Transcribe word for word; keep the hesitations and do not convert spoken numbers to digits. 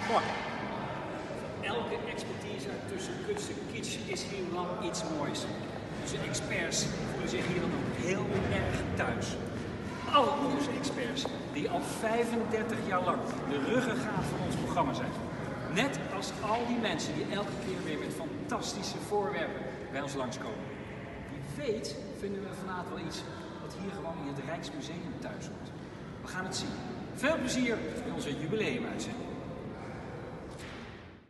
Mooi. Elke expertise tussen kunst en kitsch is hier lang iets moois. Onze experts voelen zich hier dan ook heel erg thuis. Alle onze experts die al vijfendertig jaar lang de ruggengraat van ons programma zijn. Net als al die mensen die elke keer weer met fantastische voorwerpen bij ons langskomen. Wie weet vinden we vanavond wel iets wat hier gewoon in het Rijksmuseum thuis hoort. We gaan het zien. Veel plezier in onze jubileumuitzending.